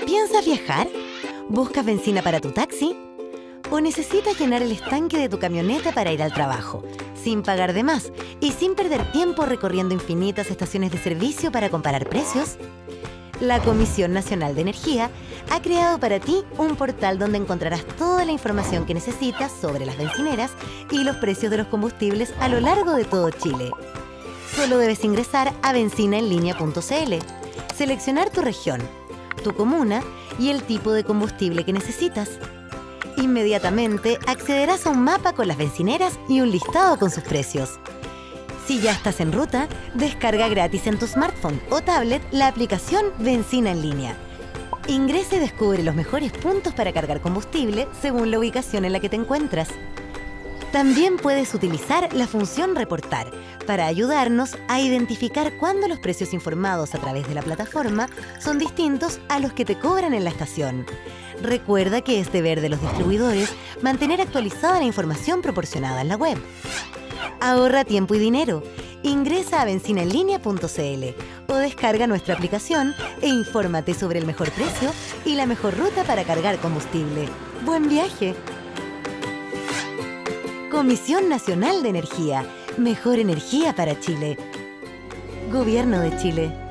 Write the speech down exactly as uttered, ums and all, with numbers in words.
¿Piensas viajar? ¿Buscas benzina para tu taxi? ¿O necesitas llenar el estanque de tu camioneta para ir al trabajo, sin pagar de más y sin perder tiempo recorriendo infinitas estaciones de servicio para comparar precios? La Comisión Nacional de Energía ha creado para ti un portal donde encontrarás toda la información que necesitas sobre las bencineras y los precios de los combustibles a lo largo de todo Chile. Solo debes ingresar a bencina en línea punto c l, seleccionar tu región, tu comuna y el tipo de combustible que necesitas. Inmediatamente accederás a un mapa con las bencineras y un listado con sus precios. Si ya estás en ruta, descarga gratis en tu smartphone o tablet la aplicación Bencina en Línea. Ingresa y descubre los mejores puntos para cargar combustible según la ubicación en la que te encuentras. También puedes utilizar la función Reportar para ayudarnos a identificar cuándo los precios informados a través de la plataforma son distintos a los que te cobran en la estación. Recuerda que es deber de los distribuidores mantener actualizada la información proporcionada en la web. Ahorra tiempo y dinero. Ingresa a bencina en línea punto c l o descarga nuestra aplicación e infórmate sobre el mejor precio y la mejor ruta para cargar combustible. ¡Buen viaje! Comisión Nacional de Energía. Mejor energía para Chile. Gobierno de Chile.